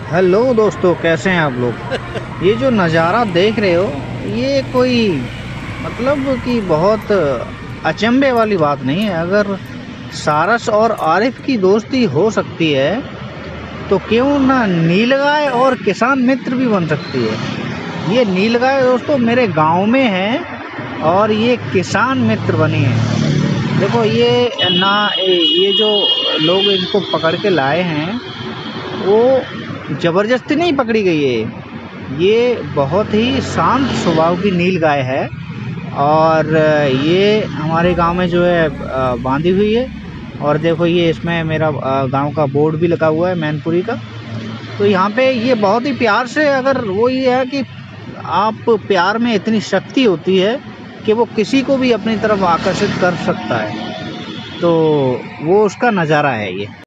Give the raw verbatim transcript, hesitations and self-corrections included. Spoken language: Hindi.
हेलो दोस्तों, कैसे हैं आप लोग। ये जो नज़ारा देख रहे हो, ये कोई मतलब कि बहुत अचंभे वाली बात नहीं है। अगर सारस और आरिफ की दोस्ती हो सकती है तो क्यों ना नीलगाय और किसान मित्र भी बन सकती है। ये नीलगाय दोस्तों मेरे गांव में है और ये किसान मित्र बनी है। देखो ये ना, ये जो लोग इनको पकड़ के लाए हैं वो ज़बरदस्ती नहीं पकड़ी गई है। ये बहुत ही शांत स्वभाव की नीलगाय है और ये हमारे गांव में जो है अ, बांधी हुई है। और देखो ये इसमें मेरा अ, गांव का बोर्ड भी लगा हुआ है मैनपुरी का। तो यहाँ पे ये बहुत ही प्यार से, अगर वो ये है कि आप प्यार में इतनी शक्ति होती है कि वो किसी को भी अपनी तरफ आकर्षित कर सकता है, तो वो उसका नज़ारा है ये।